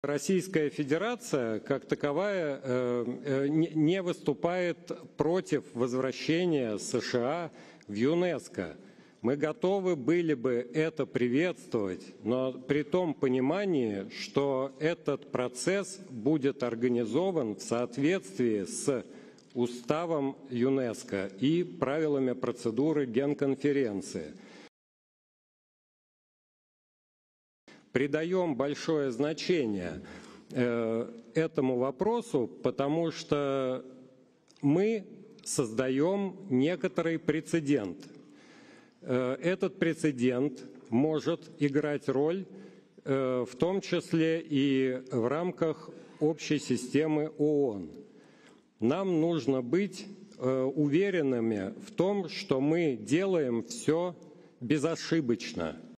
Российская Федерация, как таковая, не выступает против возвращения США в ЮНЕСКО. Мы готовы были бы это приветствовать, но при том понимании, что этот процесс будет организован в соответствии с уставом ЮНЕСКО и правилами процедуры Генконференции. Придаем большое значение этому вопросу, потому что мы создаем некоторый прецедент. Этот прецедент может играть роль, в том числе и в рамках общей системы ООН. Нам нужно быть уверенными в том, что мы делаем все безошибочно.